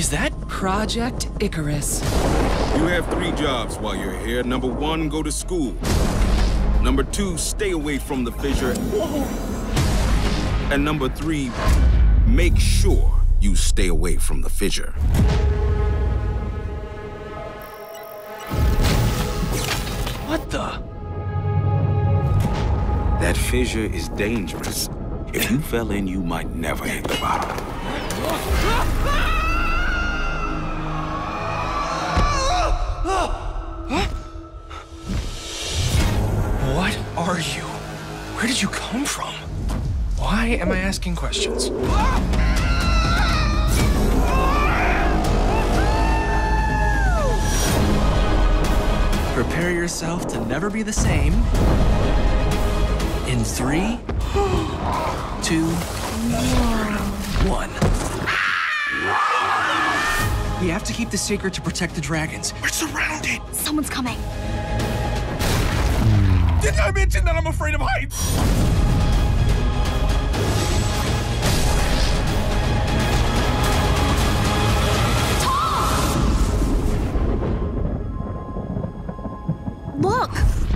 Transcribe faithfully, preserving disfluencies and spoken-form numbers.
Is that Project Icarus? You have three jobs while you're here. Number one, go to school. Number two, stay away from the fissure. And number three, make sure you stay away from the fissure. what the? That fissure is dangerous. If you fell in, you might never hit the bottom. What are you? Where did you come from? Why am I asking questions? Prepare yourself to never be the same. In three, two, one. We have to keep the secret to protect the dragons. We're surrounded. Someone's coming. Didn't I mention that I'm afraid of heights? Look!